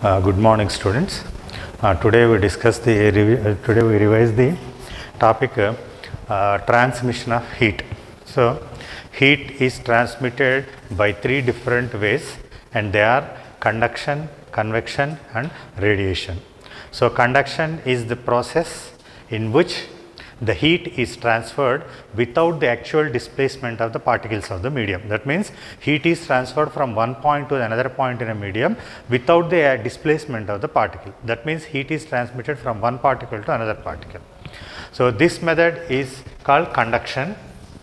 Good morning, students. Today we revise the topic transmission of heat. So, heat is transmitted by three different ways, and they are conduction, convection, and radiation. So, conduction is the process in which the heat is transferred without the actual displacement of the particles of the medium. That means, heat is transferred from one point to another point in a medium without the displacement of the particle. That means, heat is transmitted from one particle to another particle. So, this method is called conduction,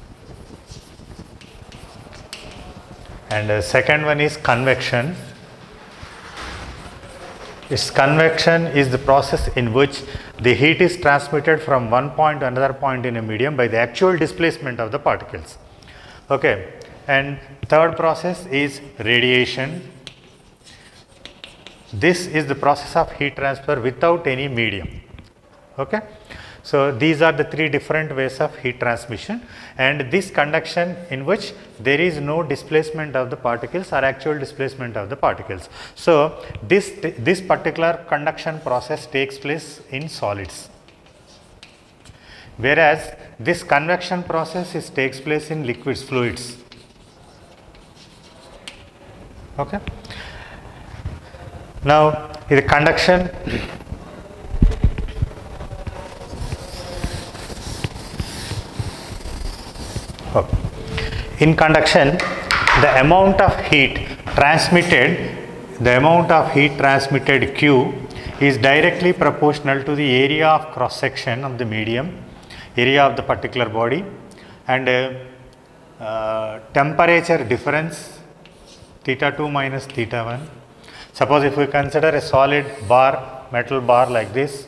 and the second one is convection. Convection is the process in which the heat is transmitted from one point to another point in a medium by the actual displacement of the particles. Okay. And third process is radiation. This is the process of heat transfer without any medium. Okay. So, these are the three different ways of heat transmission, and this conduction in which there is no displacement of the particles or actual displacement of the particles. So, this particular conduction process takes place in solids, whereas this convection process takes place in liquids, fluids. Okay. Now, the conduction in conduction, the amount of heat transmitted Q is directly proportional to the area of cross section of the medium, area of the particular body, and temperature difference theta 2 minus theta 1. Suppose if we consider a solid bar, metal bar like this,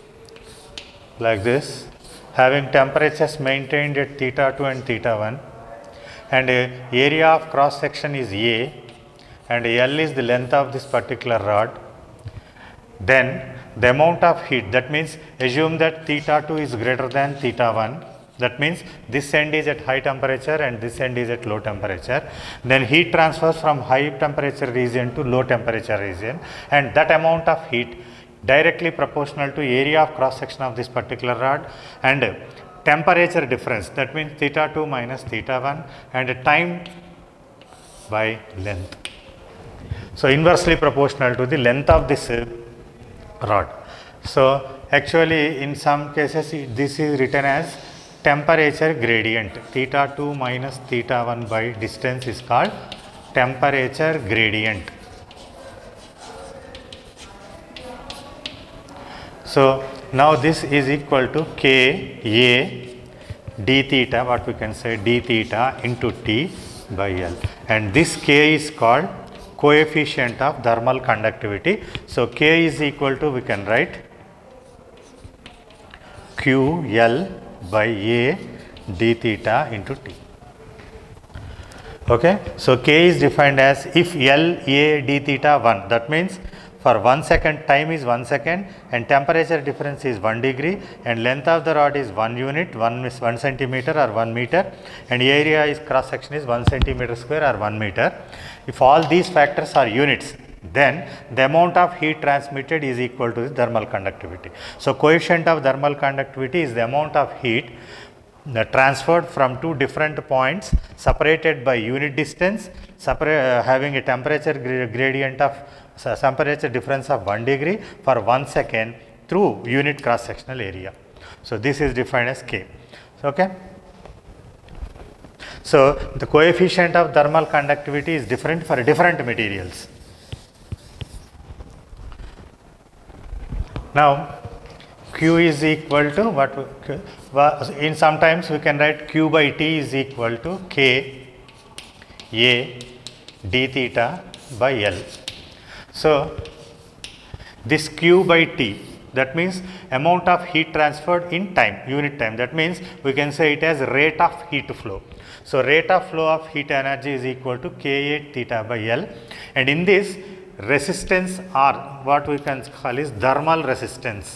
having temperatures maintained at theta 2 and theta 1, and area of cross section is A, and L is the length of this particular rod. Then the amount of heat, that means assume that theta 2 is greater than theta 1, that means this end is at high temperature and this end is at low temperature. Then heat transfers from high temperature region to low temperature region, and that amount of heat directly proportional to area of cross section of this particular rod and temperature difference, that means theta 2 minus theta 1, and time by length. So, inversely proportional to the length of this rod. So, actually in some cases this is written as temperature gradient. Theta 2 minus theta 1 by distance is called temperature gradient. So, now this is equal to K A d theta, what we can say d theta into T by L, and this K is called coefficient of thermal conductivity. So, K is equal to, we can write Q L by A d theta into T. Okay. So, K is defined as if L A d theta 1, that means for 1 second, time is 1 second, and temperature difference is 1 degree, and length of the rod is 1 unit, 1 centimeter or 1 meter, and area is cross section is 1 centimeter square or 1 meter. If all these factors are units, then the amount of heat transmitted is equal to the thermal conductivity. So, coefficient of thermal conductivity is the amount of heat transferred from two different points separated by unit distance, having a temperature gradient of temperature difference of 1 degree for 1 second through unit cross sectional area. So, this is defined as K. Okay. So, the coefficient of thermal conductivity is different for different materials. Now, Q is equal to what, in sometimes we can write Q by T is equal to K A d theta by L. So, this Q by T, that means amount of heat transferred in time, unit time, that means we can say it as rate of heat flow. So, rate of flow of heat energy is equal to K A theta by L, and in this resistance R, what we can call is thermal resistance.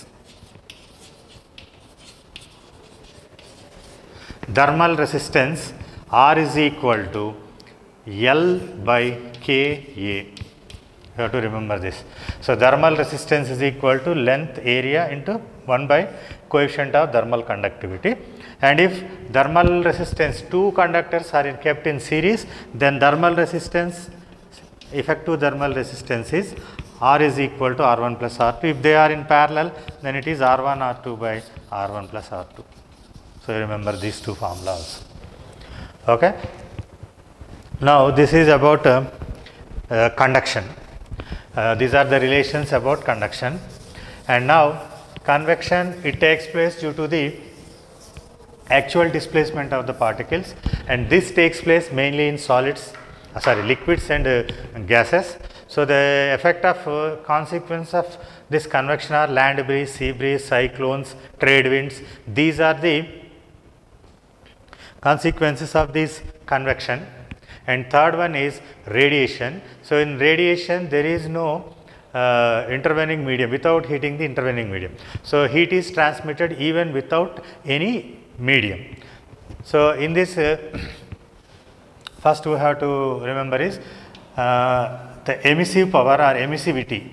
Thermal resistance R is equal to L by K A. You have to remember this. So, thermal resistance is equal to length area into 1 by coefficient of thermal conductivity. And if thermal resistance, two conductors are kept in series, then thermal resistance, effective thermal resistance is R is equal to R1 plus R2. If they are in parallel, then it is R1 R2 by R1 plus R2. So, you remember these two formulas. Okay. Now, this is about conduction. These are the relations about conduction. And now, convection, it takes place due to the actual displacement of the particles, and this takes place mainly in solids, liquids and gases. So, the effect of consequence of this convection are land breeze, sea breeze, cyclones, trade winds. These are the consequences of this convection. And third one is radiation. So, in radiation there is no intervening medium, without heating the intervening medium. So, heat is transmitted even without any medium. So, in this first we have to remember is the emissive power or emissivity.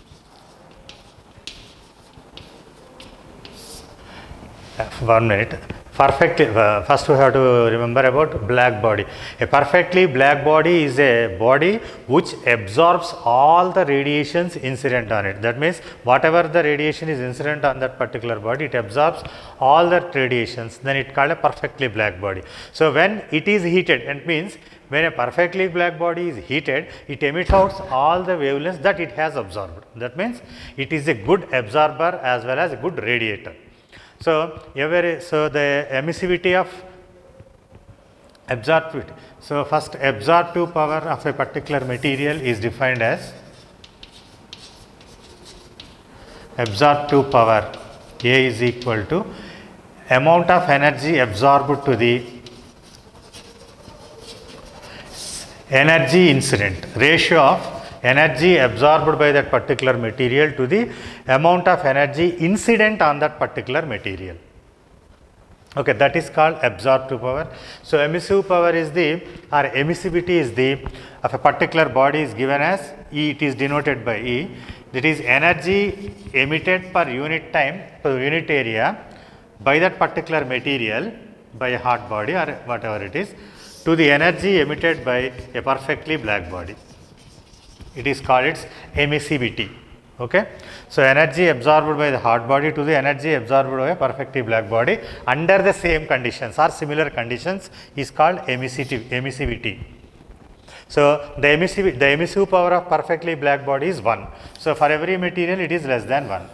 One minute. Perfectly, first we have to remember about black body. A perfectly black body is a body which absorbs all the radiations incident on it. That means, whatever the radiation is incident on that particular body, it absorbs all the radiations, then it called a perfectly black body. So, when it is heated, it means when a perfectly black body is heated, it emits out all the wavelengths that it has absorbed. That means, it is a good absorber as well as a good radiator. So, the emissivity of absorptivity. So, first absorptive power of a particular material is defined as absorptive power A is equal to amount of energy absorbed to the energy incident, ratio of energy absorbed by that particular material to the amount of energy incident on that particular material. Okay, that is called absorptive power. So, emissive power is the, or emissivity is the, of a particular body is given as E, it is denoted by E, that is energy emitted per unit time, per unit area by that particular material, by a hot body or whatever it is, to the energy emitted by a perfectly black body. It is called its emissivity. Okay. So, energy absorbed by the hot body to the energy absorbed by a perfectly black body under the same conditions or similar conditions is called emissivity. So, the emissive power of perfectly black body is 1. So, for every material it is less than 1.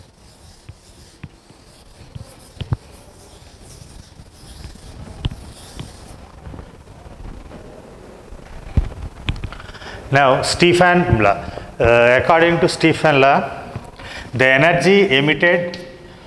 Now, Stefan law, according to Stefan law, the energy emitted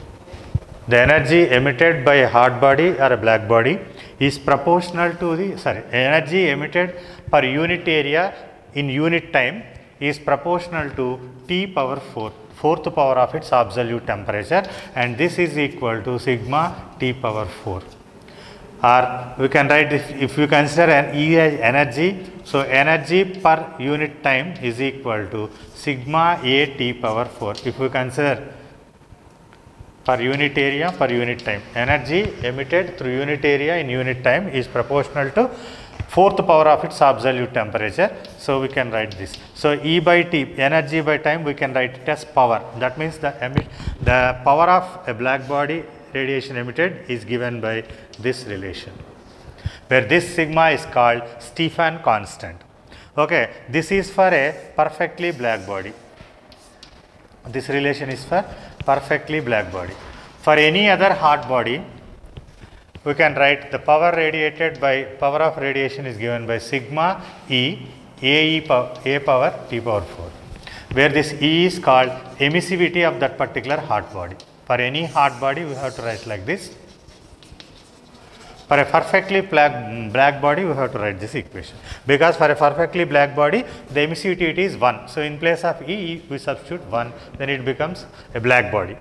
by a hot body or a black body is proportional to the energy emitted per unit area in unit time is proportional to T power 4, fourth power of its absolute temperature, and this is equal to sigma T power 4. Or we can write if you consider an E as energy, so energy per unit time is equal to sigma A T power 4. If we consider per unit area per unit time, energy emitted through unit area in unit time is proportional to fourth power of its absolute temperature. So, we can write this. So, E by T, energy by time, we can write it as power. That means the power of a black body radiation emitted is given by this relation, where this sigma is called Stefan constant. Okay, this is for a perfectly black body. This relation is for perfectly black body. For any other hot body, we can write the power radiated by power of radiation is given by sigma E A power T power 4, where this E is called emissivity of that particular hot body. For any hot body, we have to write like this. For a perfectly black body, we have to write this equation, because for a perfectly black body, the emissivity is 1. So, in place of E, we substitute 1, then it becomes a black body.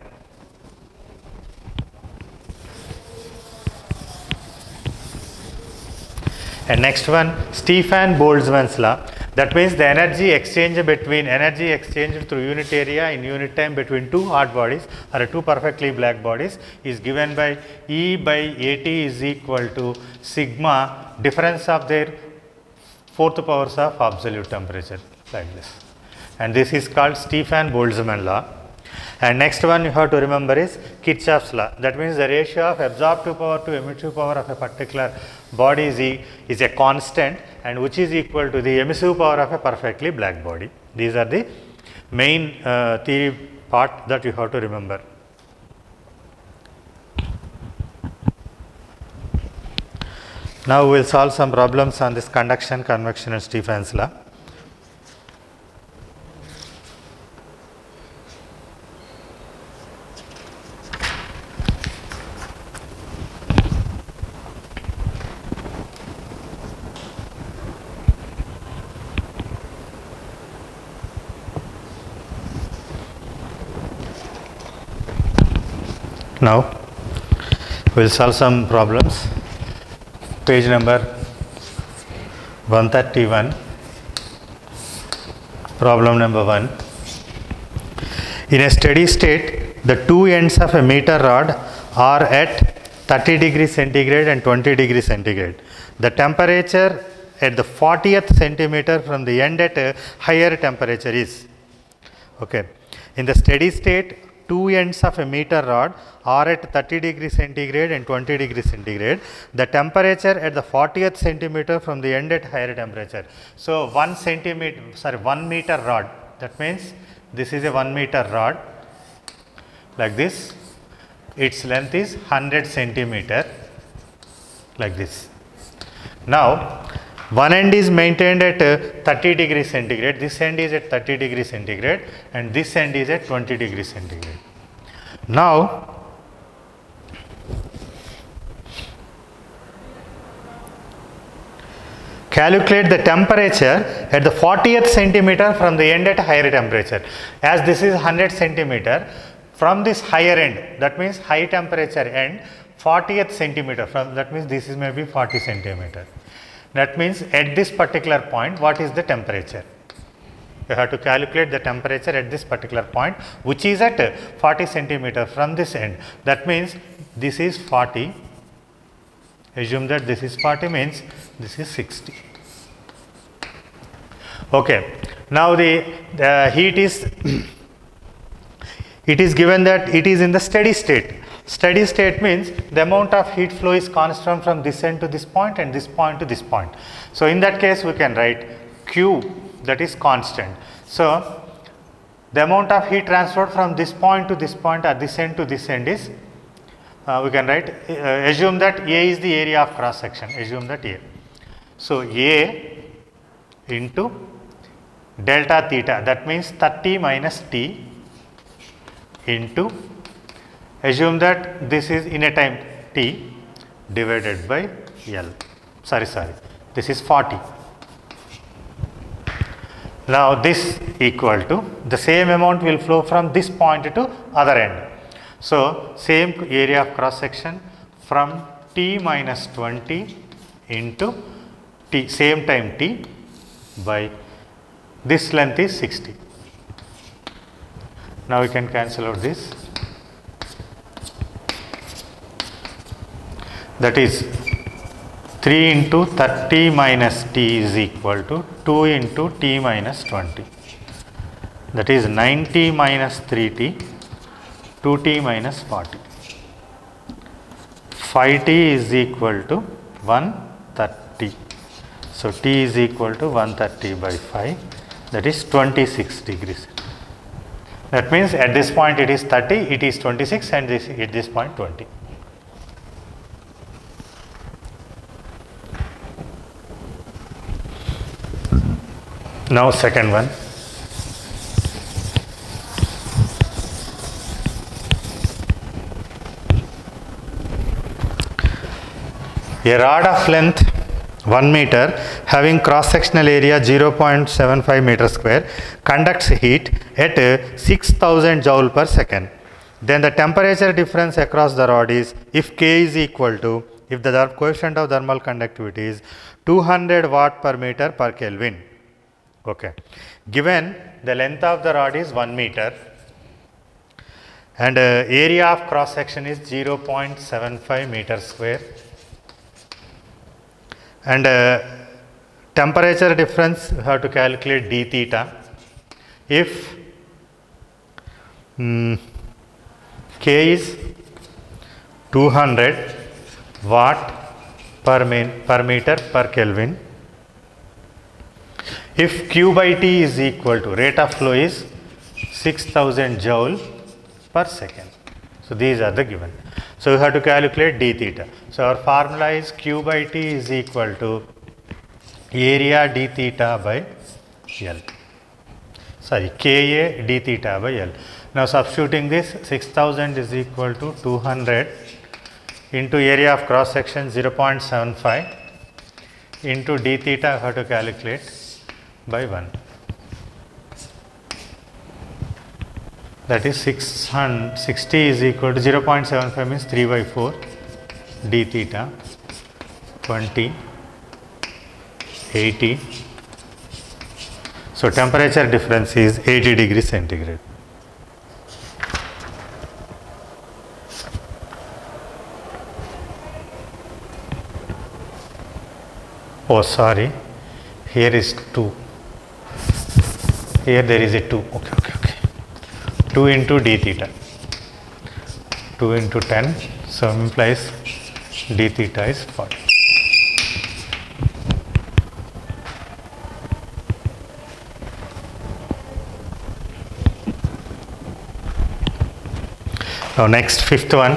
And next one, Stefan Boltzmann's law. That means the energy exchange through unit area in unit time between two hot bodies or two perfectly black bodies is given by E by AT is equal to sigma difference of their fourth powers of absolute temperature, like this. And this is called Stefan-Boltzmann law. And next one you have to remember is Kirchhoff's law. That means the ratio of absorptive power to emissive power of a particular body is a constant, and which is equal to the emissive power of a perfectly black body. These are the main theory part that you have to remember. Now we will solve some problems on this conduction, convection and Stefan's law. Now we will solve some problems. Page number 131, problem number 1. In a steady state, the two ends of a meter rod are at 30 degrees centigrade and 20 degrees centigrade. The temperature at the 40th centimeter from the end at a higher temperature is. Okay. In the steady state, two ends of a meter rod are at 30 degrees centigrade and 20 degrees centigrade. The temperature at the 40th centimeter from the end at higher temperature. So 1 meter rod. That means this is a 1 meter rod like this. Its length is 100 centimeter like this. Now one end is maintained at 30 degrees centigrade, this end is at 30 degrees centigrade, and this end is at 20 degrees centigrade. Now calculate the temperature at the 40th centimeter from the end at higher temperature. As this is 100 centimeter, from this higher end, that means high temperature end, 40th centimeter, from that means this is maybe 40 centimeter. That means at this particular point, what is the temperature? You have to calculate the temperature at this particular point, which is at 40 centimeter from this end. That means this is 40. Assume that this is 40 means this is 60. Okay. Now the heat is it is given that it is in the steady state. Steady state means the amount of heat flow is constant from this end to this point and this point to this point. So in that case we can write Q, that is constant. So the amount of heat transferred from this point to this point or this end to this end is we can write assume that A is the area of cross section, assume that A. So A into delta theta, that means 30 minus T into, assume that this is in a time T divided by L, sorry, this is 40. Now this equal to the same amount will flow from this point to other end. So same area of cross section from T minus 20 into T, same time T by this length is 60. Now we can cancel out this. That is 3 into 30 minus T is equal to 2 into T minus 20. That is 90 minus 3T, 2T minus 40. 5T is equal to 130. So T is equal to 130 by 5, that is 26 degrees. That means at this point it is 30, it is 26, and this at this point 20. Now second one. A rod of length 1 meter having cross sectional area 0.75 meter square conducts heat at 6000 joule per second. Then the temperature difference across the rod is, if K is equal to, if the coefficient of thermal conductivity is 200 watt per meter per Kelvin. Okay. Given the length of the rod is 1 meter and area of cross section is 0.75 meter square and temperature difference we have to calculate d theta. If K is 200 watt per meter per Kelvin, if Q by T is equal to rate of flow is 6000 joule per second. So these are the given. So we have to calculate d theta. So our formula is Q by T is equal to area d theta by L. Sorry, Ka d theta by L. Now substituting this, 6000 is equal to 200 into area of cross section 0.75 into d theta I have to calculate by 1. That is 60 is equal to 0.75 means 3 by 4 d theta 20 80. So temperature difference is 80 degrees centigrade. Oh sorry, here is 2. Here there is a 2. Okay. 2 into d theta. 2 into 10. So implies d theta is 40. Now next, fifth one.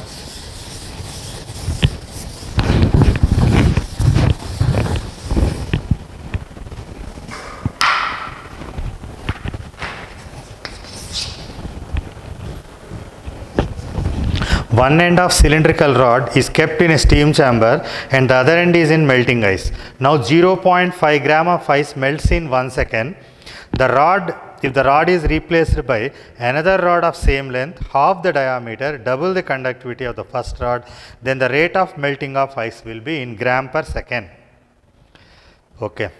One end of cylindrical rod is kept in a steam chamber and the other end is in melting ice. Now 0.5 gram of ice melts in 1 second. If the rod is replaced by another rod of same length, half the diameter, double the conductivity of the first rod, then the rate of melting of ice will be in gram per second. Okay.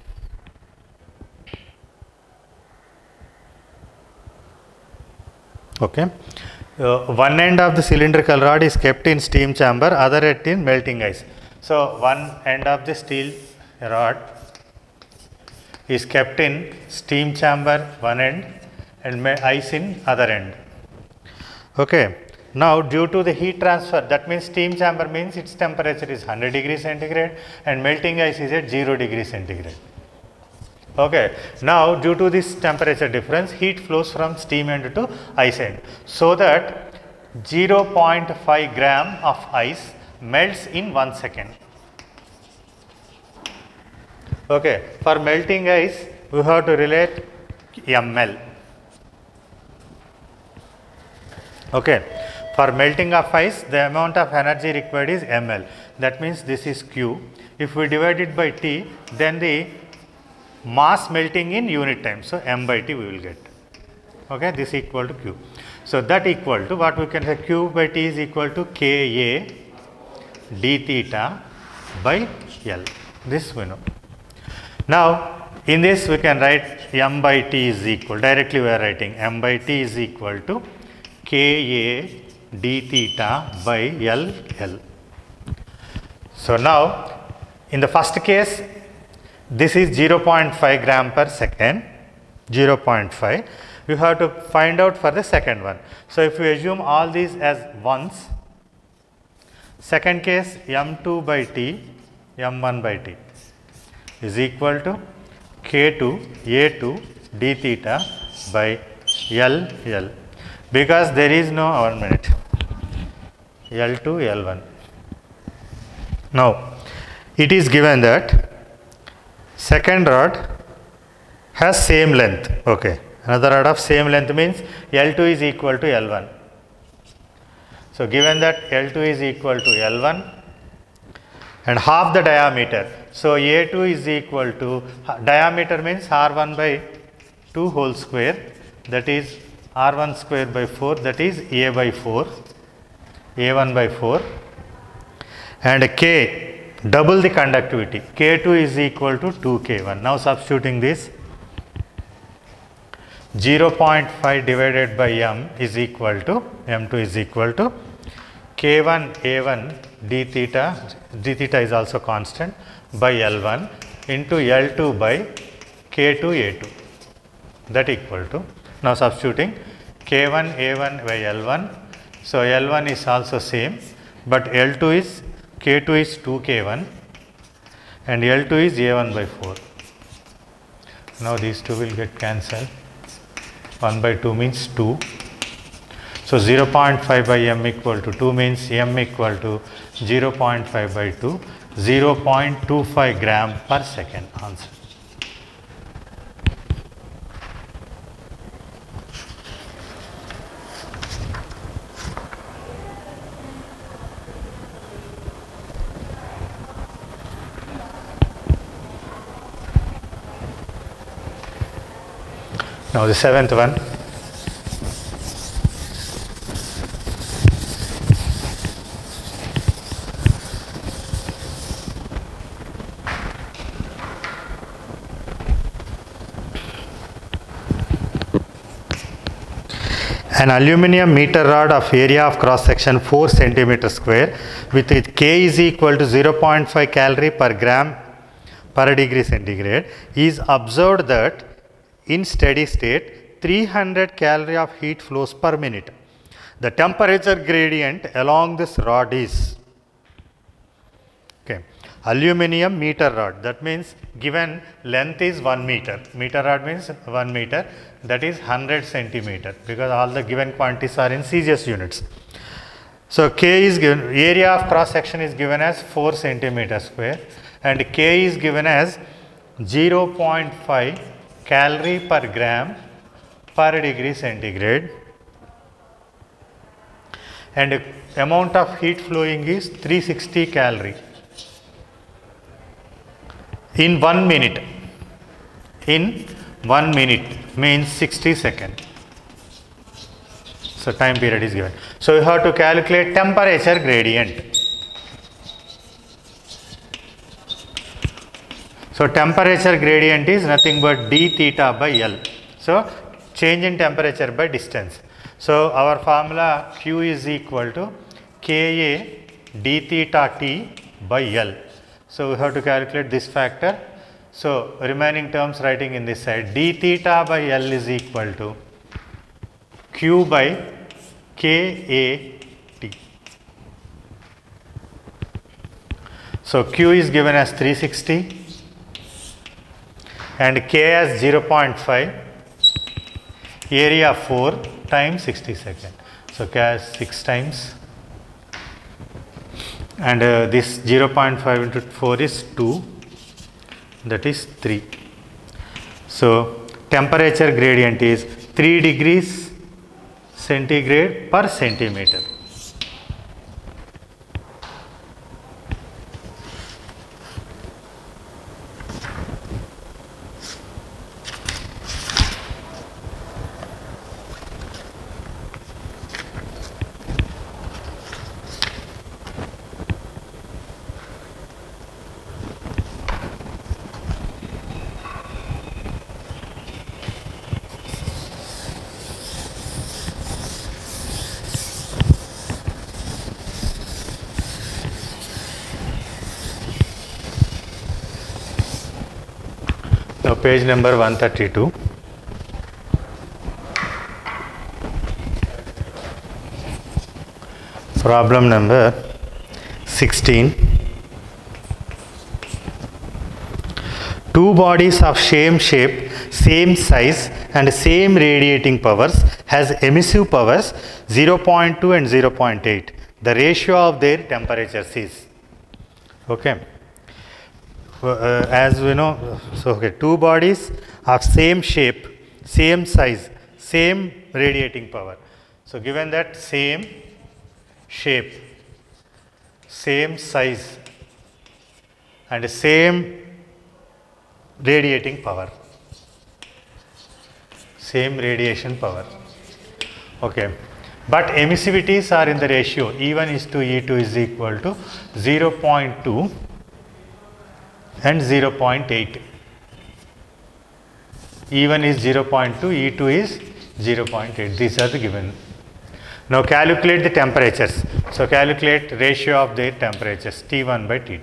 Okay. One end of the cylindrical rod is kept in steam chamber, other end in melting ice. So one end of the steel rod is kept in steam chamber one end and ice in other end. Okay. Now due to the heat transfer, that means steam chamber means its temperature is 100 degrees centigrade and melting ice is at 0 degrees centigrade. Okay. Now due to this temperature difference, heat flows from steam end to ice end, so that 0.5 gram of ice melts in 1 second. Okay. For melting ice, we have to relate ml. Okay. For melting of ice, the amount of energy required is ml. That means this is Q. If we divide it by T, then the mass melting in unit time. So m by T we will get. Okay. This is equal to Q. So that equal to what we can say, Q by T is equal to Ka d theta by L. This we know. Now in this we can write m by T is equal, directly we are writing m by T is equal to Ka d theta by L. So now in the first case, this is 0.5 gram per second, 0.5. We have to find out for the second one. So if we assume all these as ones, second case m2 by T, m1 by T is equal to K2 A2 d theta by L. Because there is no, 1 minute, L2 L1. Now it is given that second rod has same length. Okay. Another rod of same length means L2 is equal to L1. So given that L2 is equal to L1 and half the diameter. So A2 is equal to, diameter means R1 by 2 whole square, that is R1 square by 4, that is A by 4, A1 by 4, and K, double the conductivity, K2 is equal to 2K1. Now substituting this, 0.5 divided by m is equal to, m2 is equal to k1 a1 d theta is also constant, by L1 into L2 by k2 a2, that equal to, now substituting k1 a1 by L1, so L1 is also same, but L2 is, k2 is 2k1 and L2 is a1 by 4. Now these two will get cancelled, 1 by 2 means 2. So 0.5 by m equal to 2 means m equal to 0.5 by 2, 0.25 gram per second. Answer. Now the seventh one. An aluminum meter rod of area of cross section 4 centimeter square with K is equal to 0.5 calorie per gram per degree centigrade is observed that in steady state 300 calorie of heat flows per minute. The temperature gradient along this rod is, okay, aluminum meter rod, that means given length is 1 meter, meter rod means 1 meter, that is 100 centimeter, because all the given quantities are in CGS units. So K is given, area of cross section is given as 4 centimeter square and K is given as 0.5 calorie per gram per degree centigrade, and amount of heat flowing is 360 calorie in 1 minute. In 1 minute means 60 seconds. So time period is given. So you have to calculate temperature gradient. So temperature gradient is nothing but d theta by L. So change in temperature by distance. So our formula Q is equal to Ka d theta T by L. So we have to calculate this factor. So remaining terms writing in this side, d theta by L is equal to Q by Ka T. So Q is given as 360 and K as 0.5, area 4 times 60 seconds. So K as 6 times, and this 0.5 into 4 is 2, that is 3. So temperature gradient is 3 degrees centigrade per centimeter. Now page number 132. Problem number 16. Two bodies of same shape, same size and same radiating powers has emissive powers 0.2 and 0.8. The ratio of their temperatures is, okay. As we know, so okay, two bodies of same shape, same size, same radiating power. So given that same shape, same size and same radiating power, same radiation power, okay, but emissivities are in the ratio E1 is to E2 is equal to 0.2 and 0.8. E1 is 0.2, E2 is 0.8. These are the given. Now calculate the temperatures. So calculate ratio of their temperatures, T1 by T2.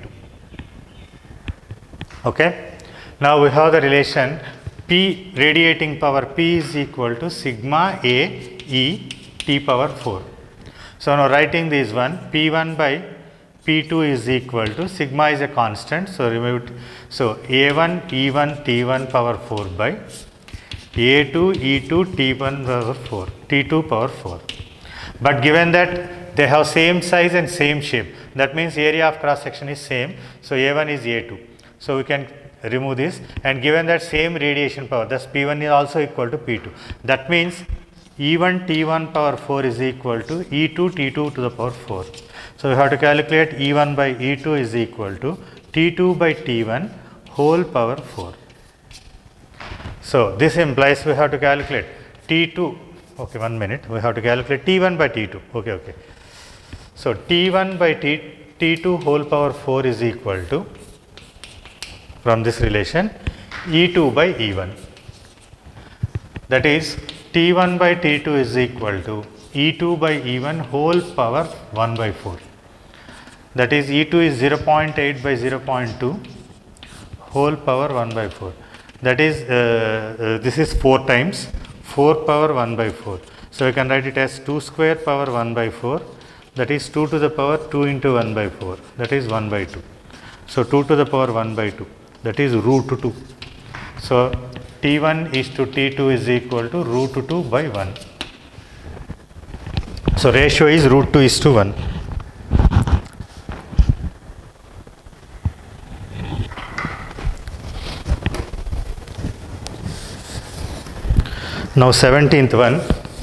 Okay. Now we have the relation P radiating power P is equal to sigma A E T power 4. So now writing this one, P1 by P2 is equal to sigma is a constant. So remove it. So A1 E1 T1 power 4 by A2 E2 T1 power 4 T2 power 4. But given that they have same size and same shape, that means area of cross section is same. So A1 is A2. So we can remove this, and given that same radiation power, thus P1 is also equal to P2. That means E1 T1 power 4 is equal to E2 T2 to the power 4. So we have to calculate E1 by E2 is equal to T2 by T1 whole power 4. So this implies we have to calculate T2. Okay, 1 minute. We have to calculate T1 by T2. Okay. So T1 by T2 whole power 4 is equal to, from this relation, E2 by E1. That is T1 by T2 is equal to E2 by E1 whole power 1 by 4. That is E2 is 0.8 by 0.2 whole power 1 by 4. That is this is 4 times 4 power 1 by 4. So we can write it as 2 square power 1 by 4. That is 2 to the power 2 into 1 by 4. That is 1 by 2. So 2 to the power 1 by 2. That is root 2. So T1 is to T2 is equal to root 2 by 1. So ratio is root 2 is to 1. Now 17th one.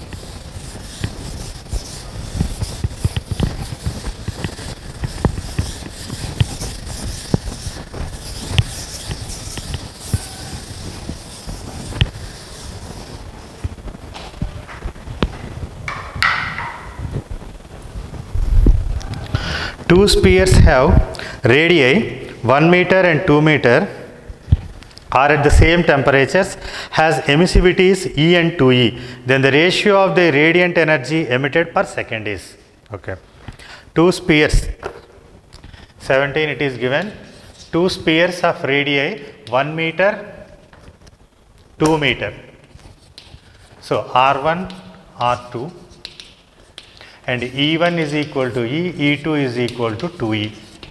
Two spheres have radii 1 meter and 2 meter are at the same temperatures, has emissivities E and 2E. Then the ratio of the radiant energy emitted per second is, okay. Two spheres, 17 it is given, two spheres of radii 1 meter, 2 meter. So R1, R2. And E1 is equal to E, E2 is equal to 2E.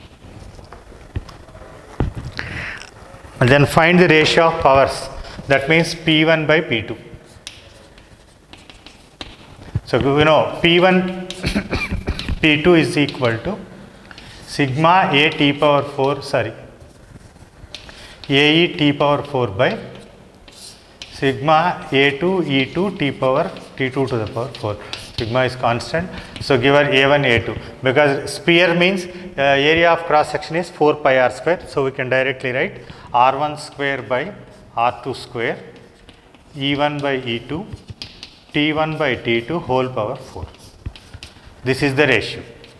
And then find the ratio of powers, that means P1 by P2. So we know P1 P2 is equal to sigma A T power 4, AE T power 4 by sigma A2 E2 T power T2 to the power 4. Sigma is constant. So give her A1 A2, because sphere means area of cross section is 4 pi r square. So we can directly write R1 square by R2 square, E1 by E2, T1 by T2 whole power 4. This is the ratio.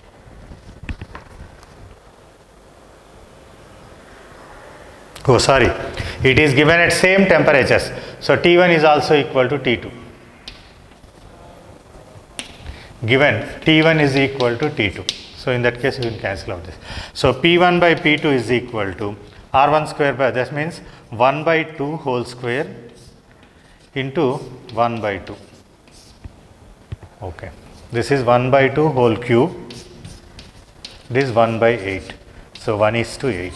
Oh sorry, it is given at same temperatures. So T1 is also equal to T2. Given T1 is equal to T2. So in that case you will cancel out this. So P1 by P2 is equal to R1 square by, that means 1 by 2 whole square into 1 by 2. Okay. This is 1 by 2 whole cube. This is 1 by 8. So 1 is to 8.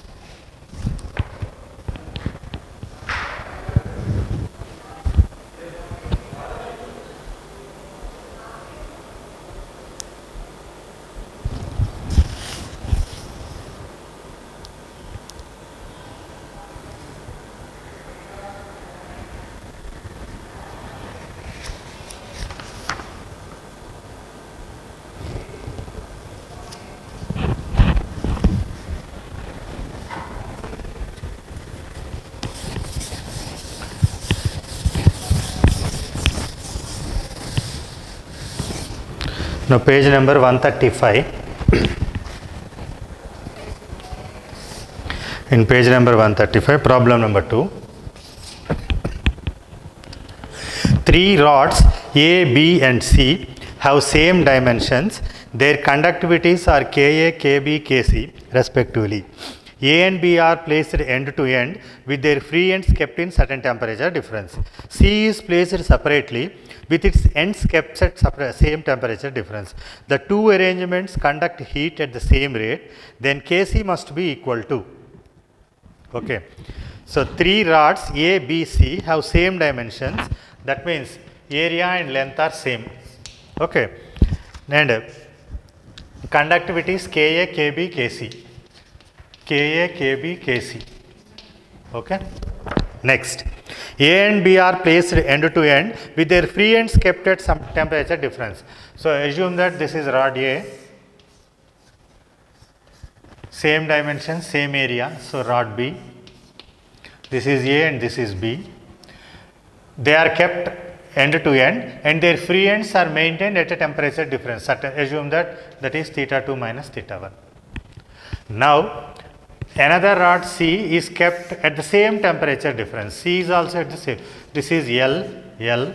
Now page number 135. In page number 135, problem number 2. three rods A, B and C have same dimensions. Their conductivities are Ka, Kb, Kc respectively. A and B are placed end to end with their free ends kept in certain temperature difference. C is placed separately with its ends kept at same temperature difference. The two arrangements conduct heat at the same rate, then Kc must be equal to. Okay. So, three rods A, B, C have same dimensions. That means area and length are same. Okay. And conductivity is Ka, Kb, Kc. Ka, Kb, Kc. Okay. Next, A and B are placed end to end with their free ends kept at some temperature difference. So, assume that this is rod A, same dimension, same area. So, rod B, this is A and this is B. They are kept end to end and their free ends are maintained at a temperature difference. Assume that is theta 2 minus theta 1. Now, another rod C is kept at the same temperature difference. C is also at the same. This is L.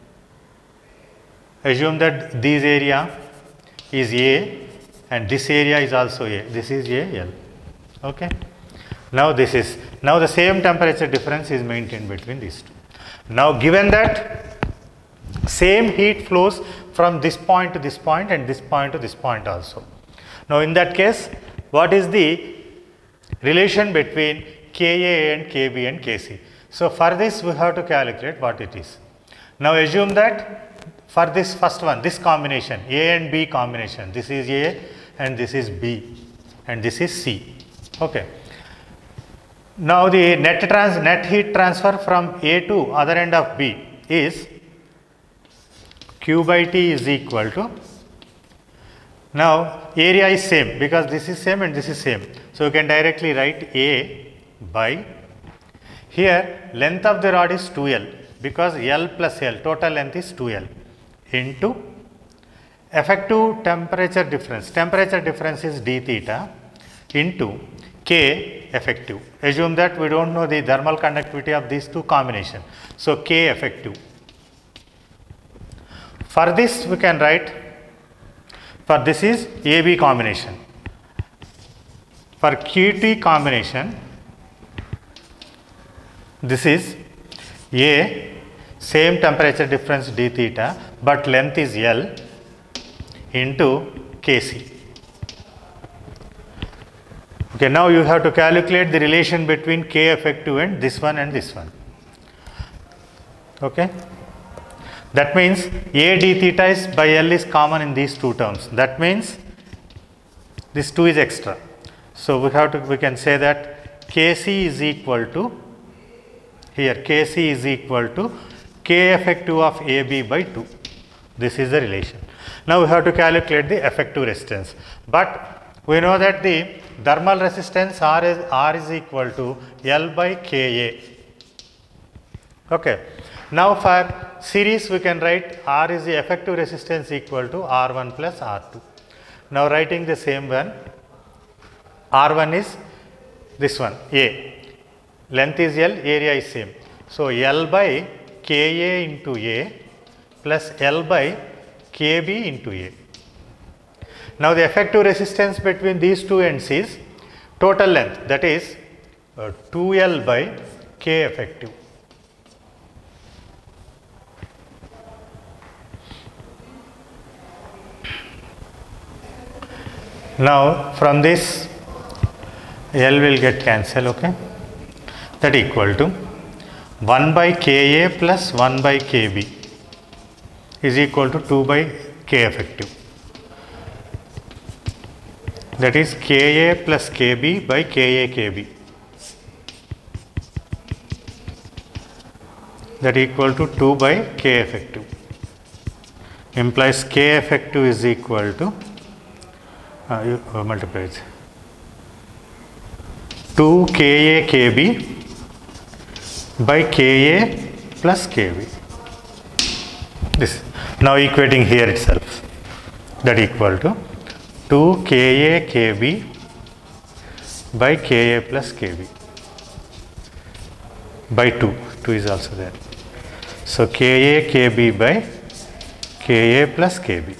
Assume that this area is A and this area is also A. This is A, L. Okay. Now the same temperature difference is maintained between these two. Now, given that same heat flows from this point to this point and this point to this point also. Now, in that case, what is the relation between Ka and Kb and Kc? So, for this we have to calculate what it is. Now, assume that for this first one, this combination A and B combination, this is A and this is B and this is C. Okay. Now, the net heat transfer from A to other end of B is Q by T is equal to, now area is same because this is same and this is same. So, you can directly write A by, here length of the rod is 2L because L plus L, total length is 2L, into effective temperature difference is d theta into K effective. Assume that we do not know the thermal conductivity of these two combination. So, K effective. For this we can write, for this is AB combination. For QT combination, this is A, same temperature difference d theta, but length is L into Kc. Okay, now you have to calculate the relation between K effective and this one and this one. Okay. That means A d theta is by L is common in these two terms. That means this 2 is extra. So, we can say that Kc is equal to, here Kc is equal to K effective of AB by 2. This is the relation. Now, we have to calculate the effective resistance, but we know that the thermal resistance R is equal to L by Ka. Okay. Now, for series we can write R is the effective resistance equal to R1 plus R2. Now, writing the same one, R1 is this one A, length is L, area is same. So, L by Ka into A plus L by Kb into A. Now, the effective resistance between these two ends is total length, that is 2L by K effective. Now, from this L will get cancelled, okay, that equal to 1 by Ka plus 1 by Kb is equal to 2 by K effective. That is Ka plus Kb by Ka Kb, that equal to 2 by K effective, implies K effective is equal to you multiply it 2 Ka Kb by Ka plus Kb. This now equating here itself, that equal to 2 Ka Kb by Ka plus Kb by 2 is also there. So Ka Kb by Ka plus Kb.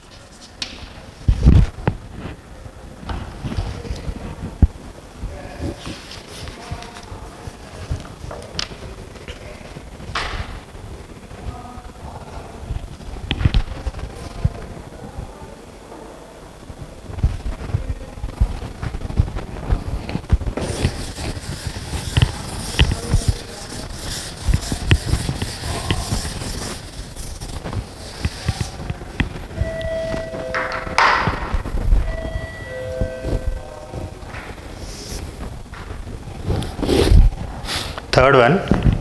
Third one,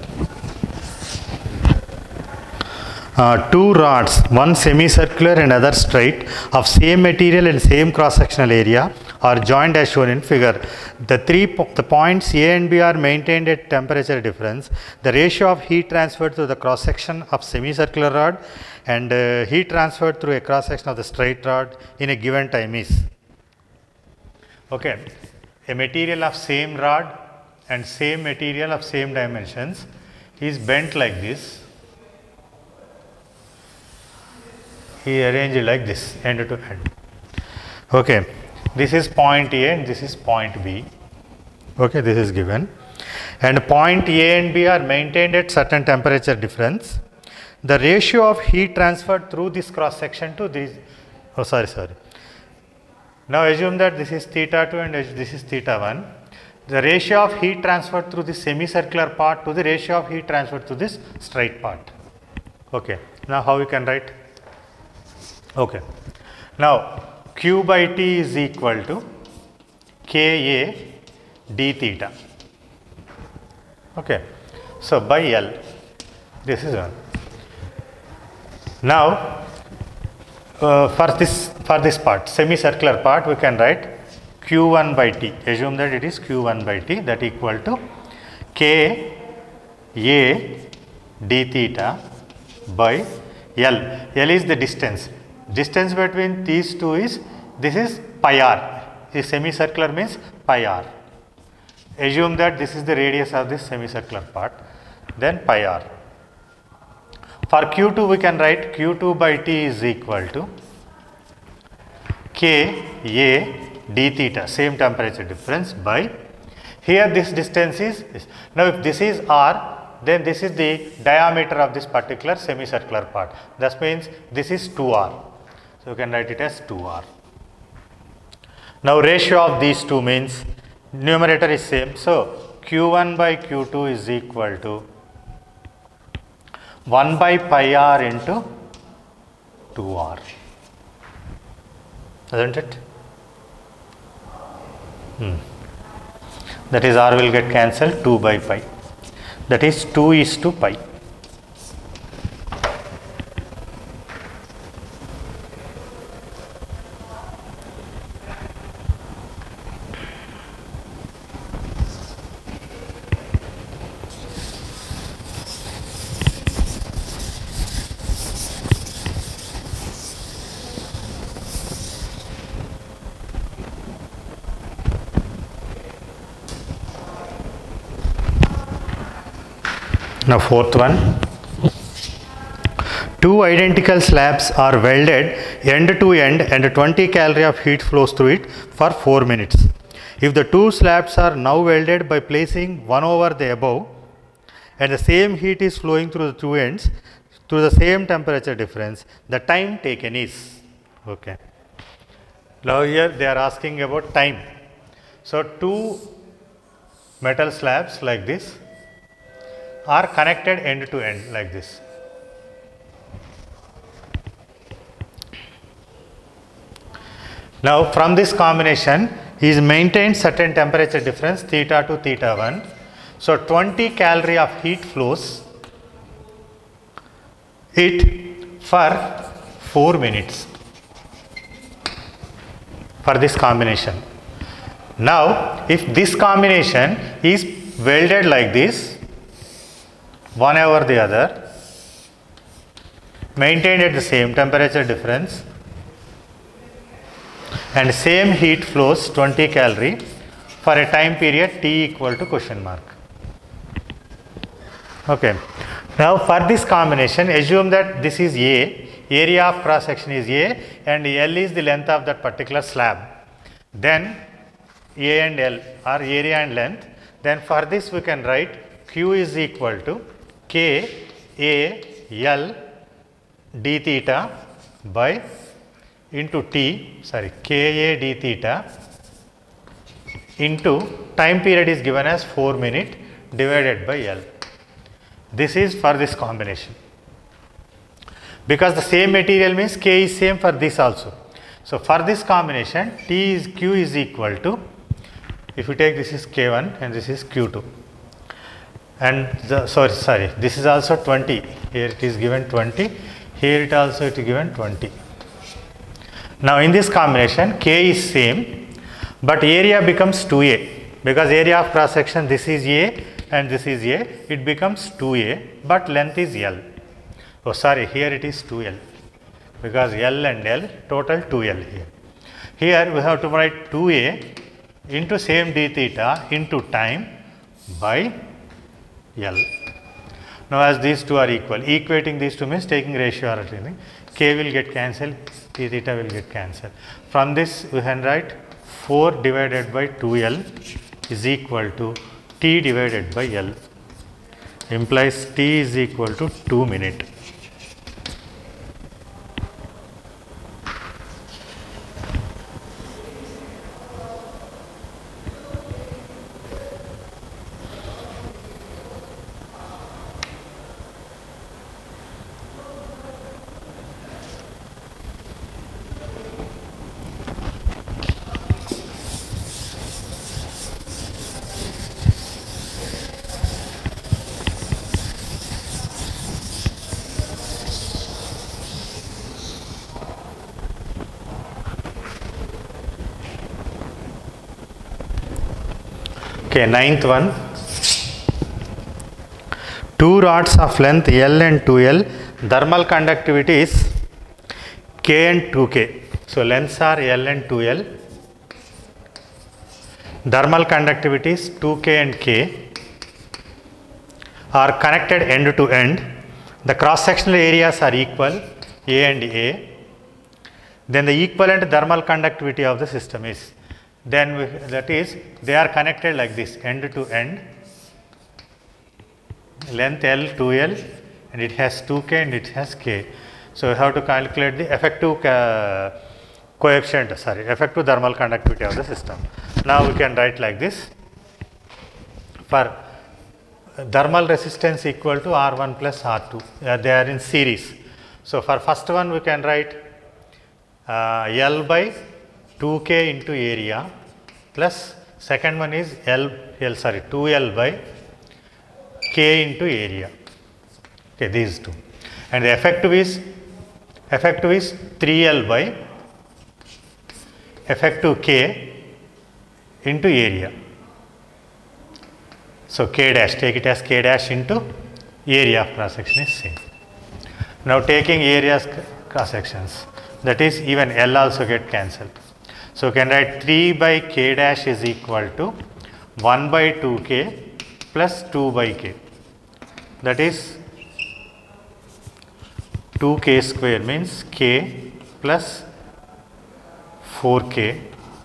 two rods, one semicircular and other straight, of same material and same cross-sectional area are joined as shown in figure. The points A and B are maintained at temperature difference. The ratio of heat transferred through the cross-section of semicircular rod and heat transferred through a cross-section of the straight rod in a given time is. Okay, a material of same rod and same material of same dimensions is bent like this. He arranged it like this, end to end. Okay, this is point A and this is point B. Okay, this is given. And point A and B are maintained at certain temperature difference. The ratio of heat transferred through this cross section to this, Now assume that this is theta 2 and this is theta 1. The ratio of heat transferred through this semicircular part to the ratio of heat transferred to this straight part. Okay, now how we can write? Okay, now Q by T is equal to Ka d theta. Okay, so by L, this is one. Now for this part, semicircular part, we can write Q1 by T. Assume that it is Q1 by T, that equal to Ka d theta by L. L is the distance. Distance between these two is, this is pi r. This semicircular means pi r. Assume that this is the radius of this semicircular part, then pi r. For Q2 we can write Q2 by T is equal to Ka d theta, same temperature difference, by, here this distance is this. Now if this is r, then this is the diameter of this particular semicircular part. That means this is 2r. So you can write it as 2r. Now ratio of these two means numerator is same. So Q1 by Q2 is equal to 1 by pi r into 2r. Isn't it? That is, r will get cancelled, 2 by pi. That is 2 is to pi. Now fourth one, two identical slabs are welded end to end and 20 calorie of heat flows through it for 4 minutes. If the two slabs are now welded by placing one over the above and the same heat is flowing through the two ends through the same temperature difference, the time taken is. Okay. Now here they are asking about time. So two metal slabs like this are connected end to end like this. Now from this combination is maintained certain temperature difference theta to theta 1. So 20 calorie of heat flows it for 4 minutes for this combination. Now if this combination is welded like this, one over the other, maintained at the same temperature difference and same heat flows 20 calorie for a time period t equal to question mark. Okay. Now for this combination, assume that this is A, area of cross section is A, and L is the length of that particular slab. Then A and L are area and length. Then for this we can write Q is equal to K A L d theta by into T, sorry, K A d theta into time period is given as 4 minutes divided by L. This is for this combination. Because the same material means K is same for this also. So for this combination, Q is equal to, if you take this is K1 and this is Q2. And sorry, this is also 20. Here it is given 20. Here it also it is given 20. Now in this combination, K is same, but area becomes 2A. Because area of cross section, this is A and this is A, it becomes 2A, but length is L. Oh sorry, here it is 2L, because L and L, total 2L here. Here we have to write 2A into same d theta into time by L. Now as these two are equal, equating these two means taking ratio or anything, K will get cancelled, d theta will get cancelled. From this we can write 4 divided by 2L is equal to T divided by L, implies T is equal to 2 minutes. Okay, ninth one. Two rods of length L and 2L, thermal conductivity is K and 2K. So lengths are L and 2L. Thermal conductivity is 2K and K are connected end to end. The cross sectional areas are equal, A and A. Then the equivalent thermal conductivity of the system is, that is, they are connected like this, end to end, length L, 2L, and it has 2K and it has K. So we have to calculate the effective effective thermal conductivity of the system. Now we can write like this: for thermal resistance equal to R1 plus R2, they are in series. So for first one we can write L by 2K into area plus second one is 2L by K into area. Okay, these two. And the effective is 3L by effective K into area. So K dash, take it as K dash into area of cross section is same. Now taking areas cross sections, that is even L also get cancelled. So, can write 3 by K dash is equal to 1 by 2K plus 2 by K, that is 2K square means K plus 4K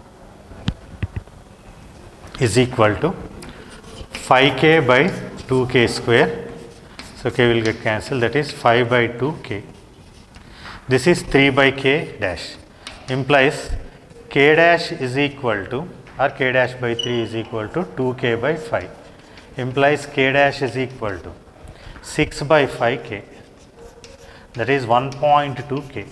is equal to 5K by 2K square. So, K will get cancelled, that is 5 by 2K. This is 3 by K dash, implies K dash is equal to, or K dash by 3 is equal to 2K by 5, implies K dash is equal to 6 by 5K, that is 1.2K.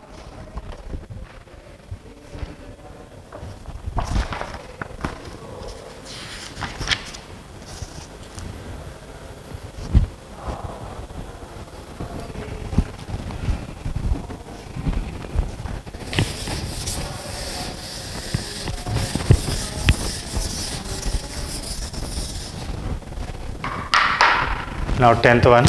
Now 10th one.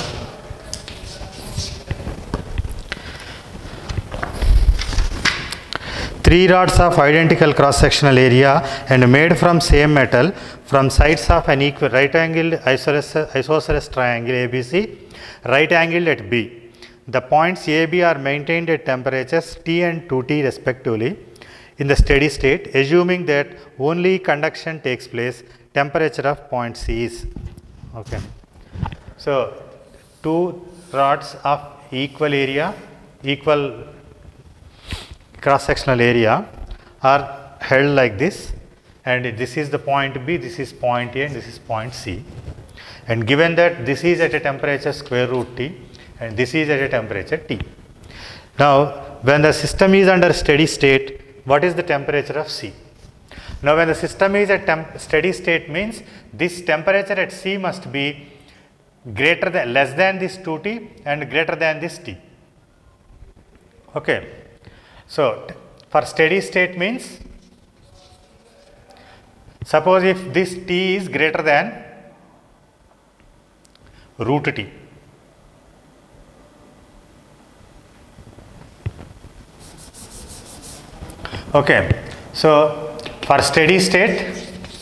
Three rods of identical cross sectional area and made from same metal from sides of an equal right angled isosceles triangle ABC right angled at B. The points A, B are maintained at temperatures T and 2T respectively in the steady state, assuming that only conduction takes place, temperature of point C is. Okay. So, two rods of equal area, equal cross sectional area are held like this, and this is the point B, this is point A, and this is point C. And given that this is at a temperature square root T and this is at a temperature T. Now, when the system is under steady state, what is the temperature of C? Now, when the system is at steady state means this temperature at C must be greater than, less than this 2T and greater than this T. Okay. So, for steady state means, suppose if this T is greater than root T. Okay. So, for steady state,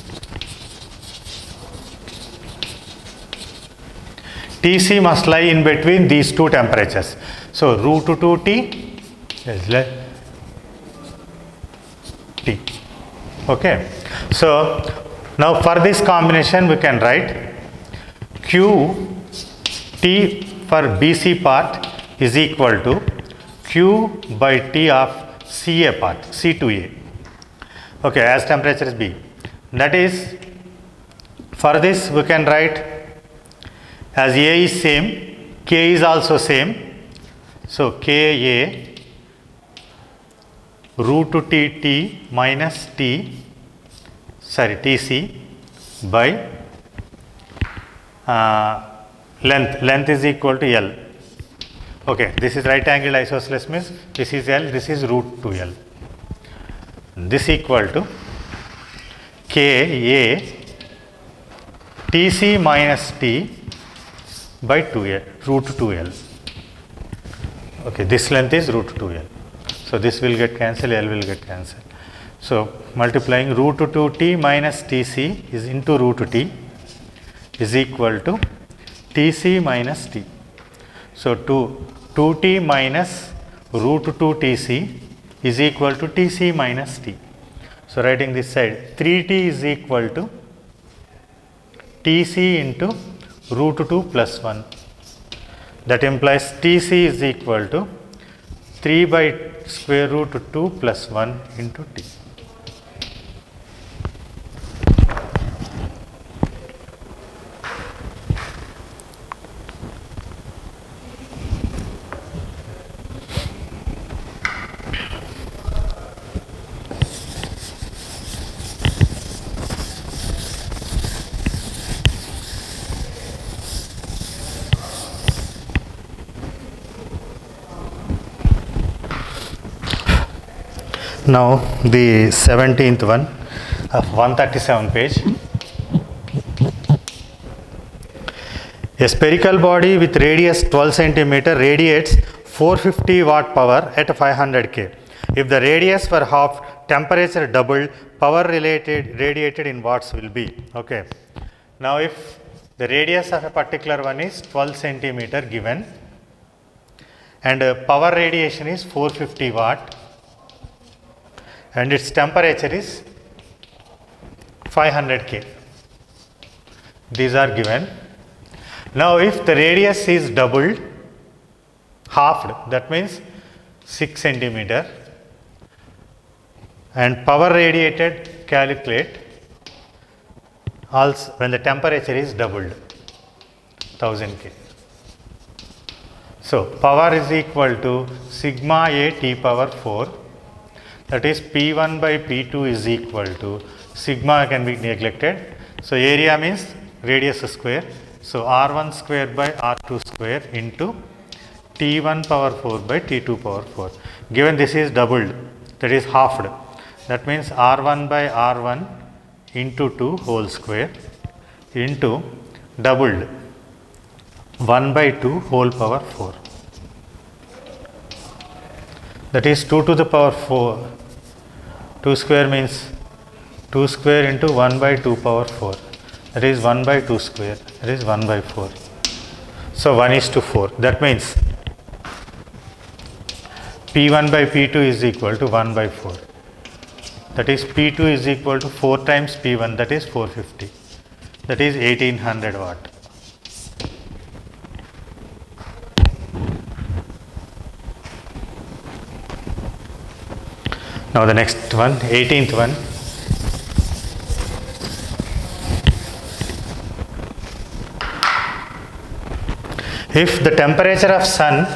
Tc must lie in between these two temperatures. So, root 2T is like T. Okay. So, now for this combination we can write Q T for BC part is equal to Q by T of CA part, C2A. Okay, as temperature is B. That is, for this we can write as A is same, K is also same. So, Ka root to T minus Tc by length is equal to L. Okay, this is right angle isosceles means this is L, this is root 2L. This equal to Ka Tc minus T by 2L, root 2L. Okay, this length is root 2L. So, this will get cancelled, L will get cancelled. So, multiplying root 2T minus Tc is into root T is equal to Tc minus T. So, 2T minus root 2 Tc is equal to Tc minus T. So, writing this side 3T is equal to Tc into root 2 plus 1. That implies Tc is equal to 3 by square root 2 plus 1 into T. Now, the 17th one of 137 page. A spherical body with radius 12 centimeter radiates 450 watt power at 500 K. If the radius were half, temperature doubled, power radiated in watts will be. Okay. Now, if the radius of a particular one is 12 centimeter given and power radiation is 450 watt, and its temperature is 500 K. These are given. Now, if the radius is doubled, halved, that means 6 centimeter, and power radiated calculate also when the temperature is doubled, 1000 K. So, power is equal to sigma A T power 4. That is P1 by P2 is equal to sigma can be neglected. So, area means radius square. So, R1 square by R2 square into T1 power 4 by T2 power 4. Given this is doubled, that is halved. That means R1 by R1 into 2 whole square into doubled 1 by 2 whole power 4. That is 2 to the power 4. 2 square means 2 square into 1 by 2 power 4. That is 1 by 2 square. That is 1 by 4. So 1:4. That means P1 by P2 is equal to 1/4. That is P2 is equal to 4 times P1, that is 450. That is 1800 watt. Now the next one, 18th one. If the temperature of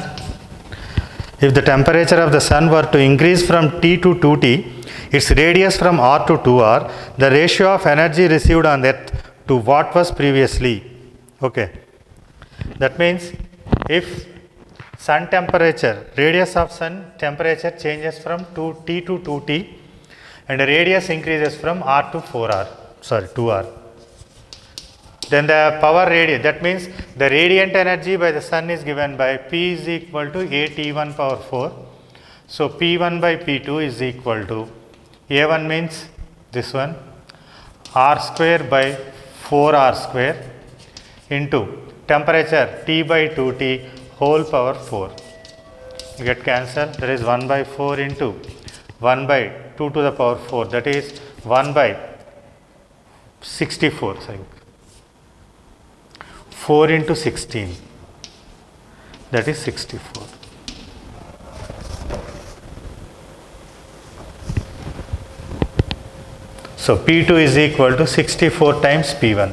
the sun were to increase from T to 2T, its radius from R to 2R, the ratio of energy received on Earth to what was previously. Okay. That means if sun temperature, radius of sun temperature changes from T to 2T and the radius increases from R to 2R. Then the power radiant, that means the radiant energy by the sun is given by P is equal to AT1 power 4. So P1 by P2 is equal to A1 means this one, R square by 4R square into temperature T by 2T whole power 4. You get cancelled. There is 1/4 into 1 by 2 to the power 4. That is 1 by 64. 4 into 16. That is 64. So P2 is equal to 64 times P1.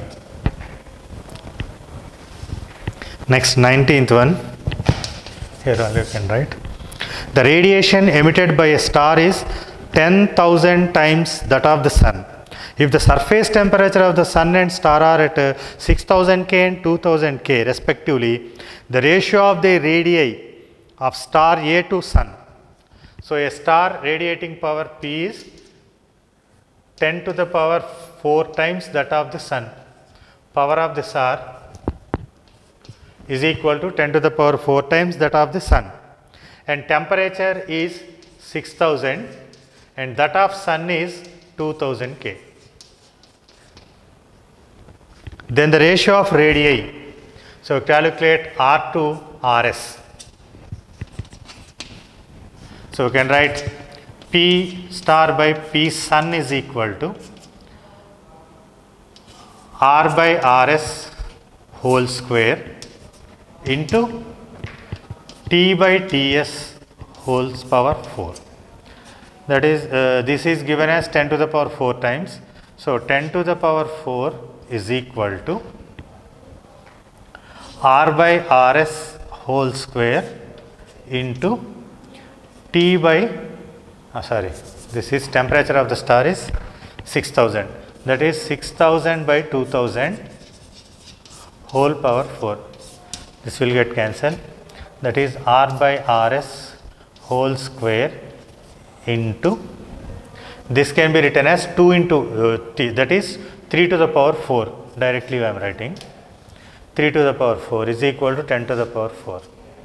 Next 19th one. Here you can write. The radiation emitted by a star is 10,000 times that of the sun. If the surface temperature of the sun and star are at 6000 K and 2000 K respectively, the ratio of the radii of star A to sun. So a star radiating power P is 10 to the power 4 times that of the sun. Power of the star is equal to 10 to the power 4 times that of the sun. And temperature is 6000 and that of sun is 2000 K. Then the ratio of radii. So calculate R to RS. So we can write P star by P sun is equal to R by RS whole square into T by TS whole power 4. That is, this is given as 10 to the power 4 times. So 10 to the power 4 is equal to R by RS whole square into T by, this is temperature of the star is 6000. That is 6000 by 2000 whole power 4. This will get cancelled. That is R by RS whole square into, this can be written as 2 into T, that is 3 to the power 4. Directly I am writing 3 to the power 4 is equal to 10 to the power 4.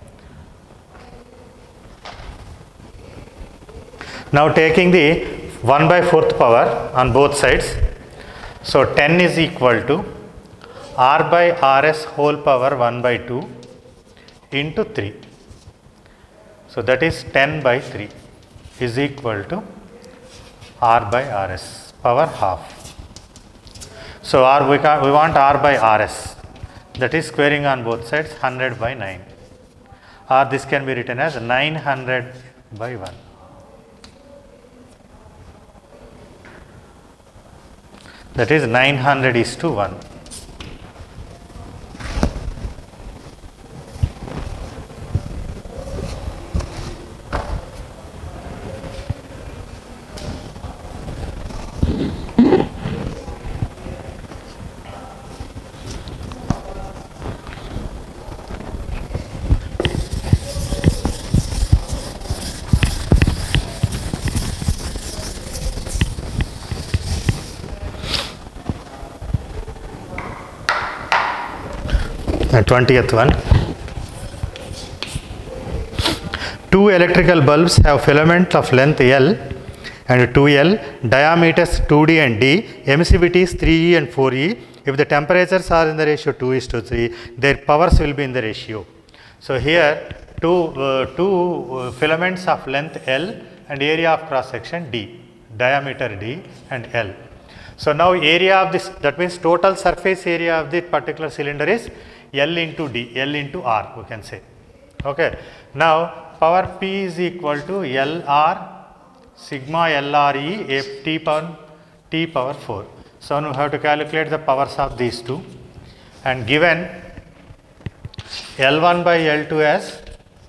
Now taking the 1 by 4th power on both sides. So 10 is equal to R by RS whole power 1 by 2 into 3. So that is 10 by 3 is equal to R by RS power half. So we want R by RS, that is squaring on both sides 100 by 9, or this can be written as 900 by 1. That is 900 is to 1. The 20th one. Two electrical bulbs have filament of length L and 2L, diameters 2D and D, emissivity is 3E and 4E, if the temperatures are in the ratio 2:3, their powers will be in the ratio. So here two filaments of length L and area of cross section D, diameter D and L. So now area of this, that means total surface area of the particular cylinder is L into D, L into R we can say. Okay. Now power P is equal to LR sigma LRE F T power 4. So now we have to calculate the powers of these two, and given L1 by L2 as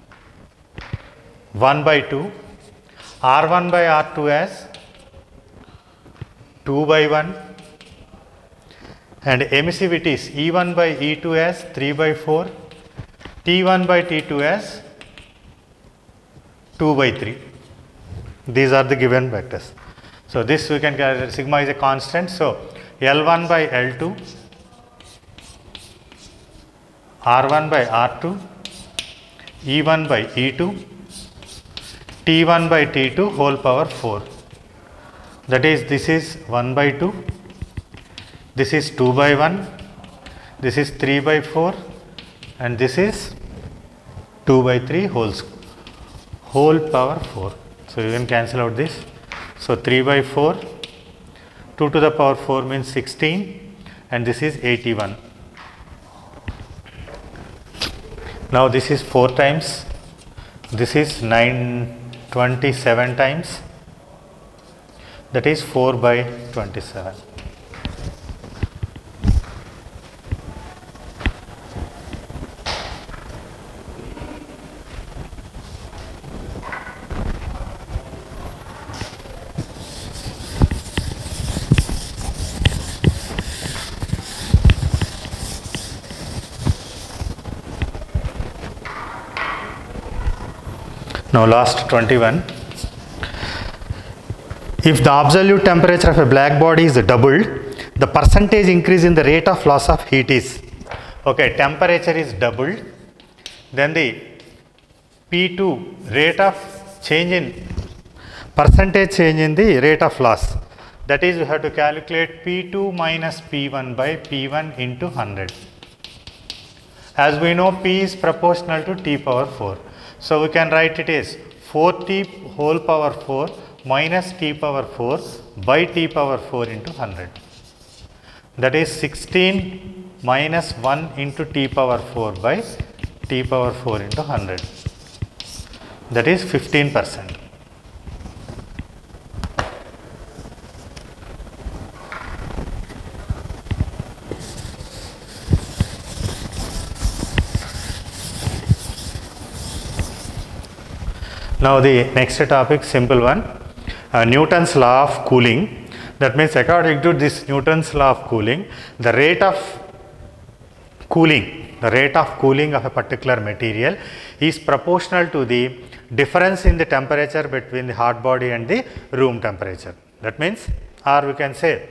1 by 2, R1 by R2 as 2 by 1, and emissivities E1 by E2 as 3 by 4, T1 by T2 as 2 by 3. These are the given vectors. So this we can calculate, sigma is a constant. So L1 by L2, R1 by R2, E1 by E2, T1 by T2 whole power 4. That is, this is 1 by 2, this is 2 by 1, this is 3 by 4, and this is 2 by 3 whole power 4. So you can cancel out this. So 3 by 4, 2 to the power 4 means 16, and this is 81. Now this is 4 times, this is 927 times, that is 4 by 27. Now last 21. If the absolute temperature of a black body is doubled, the percentage increase in the rate of loss of heat is, okay, temperature is doubled, then the P2 rate of change in percentage change in the rate of loss, that is we have to calculate P2 minus P1 by P1 into 100. As we know, P is proportional to T power 4. So we can write it as 4T whole power 4 minus T power 4 by T power 4 into 100. That is 16 minus 1 into T power 4 by T power 4 into 100. That is 15%. Now the next topic, simple one, Newton's law of cooling. That means according to this Newton's law of cooling, the rate of cooling of a particular material is proportional to the difference in the temperature between the hot body and the room temperature. That means, or we can say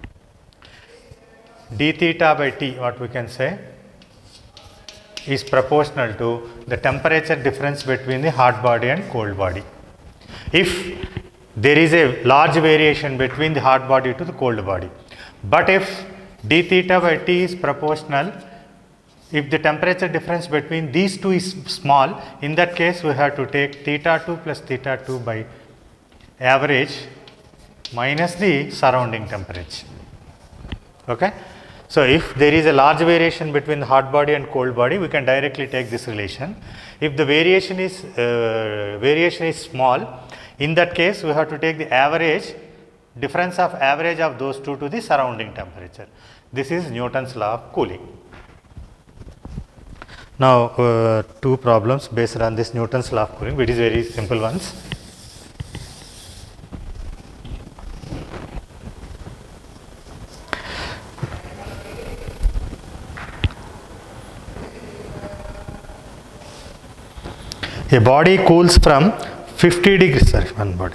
d theta by T, what we can say, is proportional to the temperature difference between the hot body and cold body. If there is a large variation between the hot body to the cold body, but if d theta by T is proportional, if the temperature difference between these two is small, in that case we have to take theta 2 plus theta 2 by average minus the surrounding temperature. Okay. So if there is a large variation between the hot body and cold body, we can directly take this relation. If the variation is small, in that case we have to take the average, difference of average of those two to the surrounding temperature. This is Newton's law of cooling. Now two problems based on this Newton's law of cooling, which is very simple ones. A body cools from 50 degrees, sorry, one body.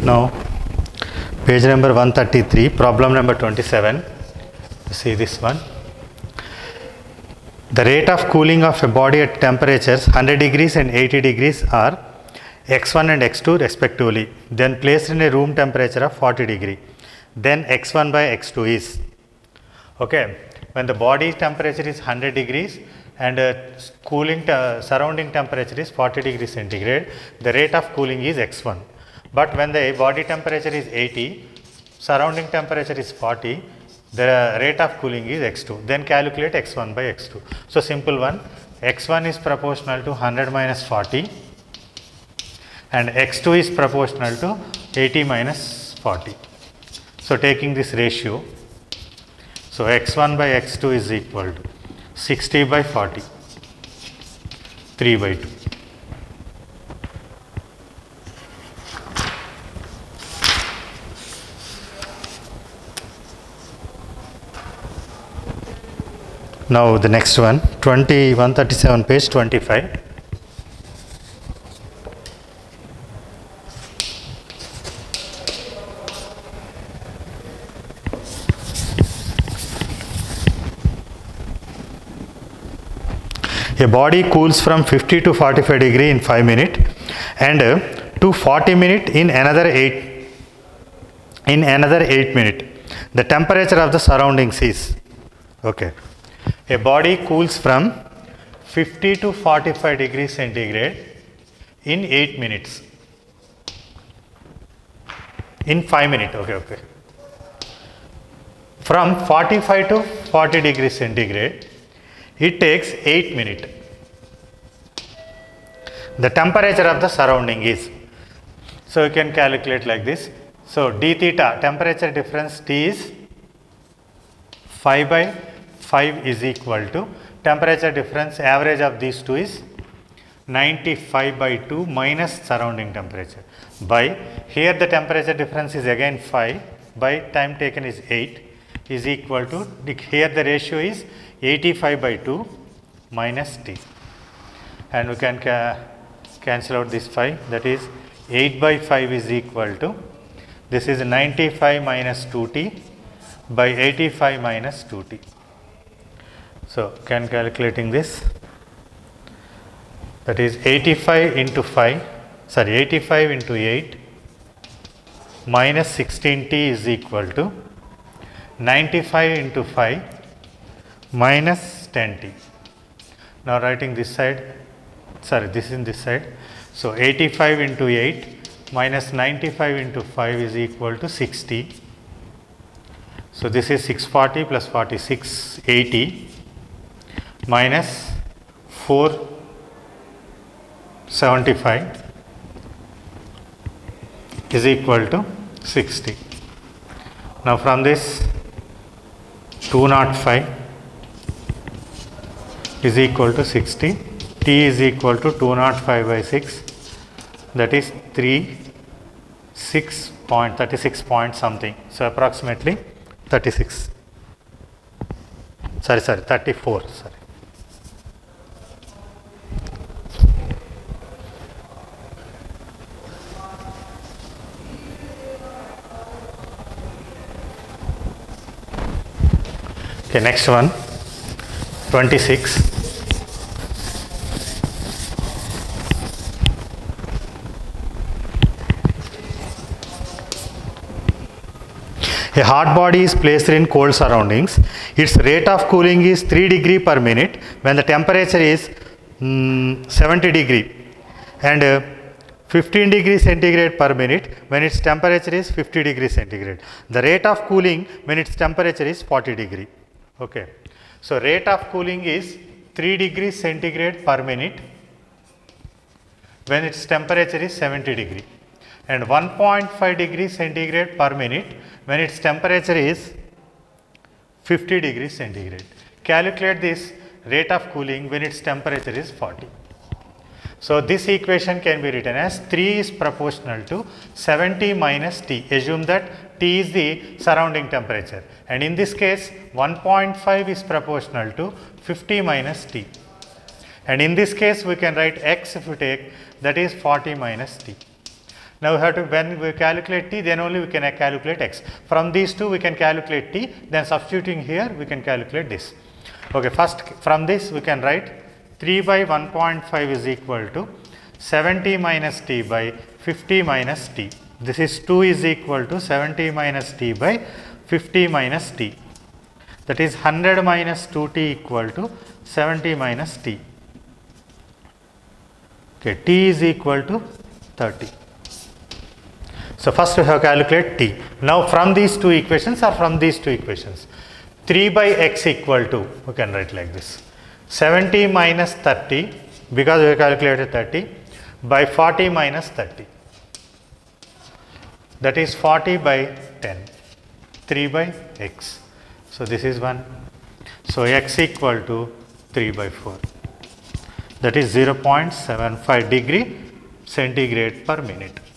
Now page number 133, problem number 27. See this one. The rate of cooling of a body at temperatures 100 degrees and 80 degrees are x1 and x2 respectively, then placed in a room temperature of 40 degree. Then x1 by x2 is, okay, when the body temperature is 100 degrees and cooling surrounding temperature is 40 degrees centigrade, the rate of cooling is x1. But when the body temperature is 80, surrounding temperature is 40, the rate of cooling is x2. Then calculate x1 by x2. So simple one, x1 is proportional to 100 minus 40 and x2 is proportional to 80 minus 40. So taking this ratio, so x1 by x2 is equal to 60 by 40, 3 by 2. Now the next one, 137 page 25. A body cools from 50 to 45 degree in 5 minutes and to 40 minutes in another 8 minutes. The temperature of the surroundings is, okay. A body cools from 50 to 45 degrees centigrade in 8 minutes. In 5 minutes, okay. From 45 to 40 degrees centigrade, it takes 8 minutes. The temperature of the surrounding is, so you can calculate like this. So d theta, temperature difference T is 5 by 5 is equal to temperature difference average of these two is 95 by 2 minus surrounding temperature by, here the temperature difference is again 5 by time taken is 8 is equal to, here the ratio is 85 by 2 minus T, and we can cancel out this 5, that is 8 by 5 is equal to, this is 95 minus 2T by 85 minus 2T. So calculating this, that is 85 into 8 minus 16T is equal to 95 into 5 minus 10T. Now writing this side, this is in this side. So 85 into 8 minus 95 into 5 is equal to 60. So this is 640 plus 46, 80 minus 475 is equal to 60. Now from this 205 is equal to 60, T is equal to 205 by 6, that is 36 point something. So approximately 34, sorry. Okay, next one, 26. A hot body is placed in cold surroundings. Its rate of cooling is 3 degree per minute when the temperature is 70 degree and 15 degree centigrade per minute when its temperature is 50 degree centigrade. The rate of cooling when its temperature is 40 degree. Okay. So rate of cooling is 3 degree centigrade per minute when its temperature is 70 degree and 1.5 degree centigrade per minute when its temperature is 50 degrees centigrade. Calculate this rate of cooling when its temperature is 40. So this equation can be written as 3 is proportional to 70 minus T. Assume that T is the surrounding temperature, and in this case 1.5 is proportional to 50 minus T, and in this case we can write X if you take, that is 40 minus T. Now we have to, when we calculate t, then only we can calculate x. From these two we can calculate t, then substituting here we can calculate this. Okay, first from this we can write 3 by 1.5 is equal to 70 minus t by 50 minus t. This is 2 is equal to 70 minus t by 50 minus t. That is 100 minus 2t equal to 70 minus t. Okay, t is equal to 30. So first we have to calculate t. Now from these two equations or from these two equations, 3 by x equal to, we can write like this, 70 minus 30, because we have calculated 30, by 40 minus 30. That is 40 by 10, 3 by x. So this is 1. So x equal to 3 by 4. That is 0.75 degree centigrade per minute.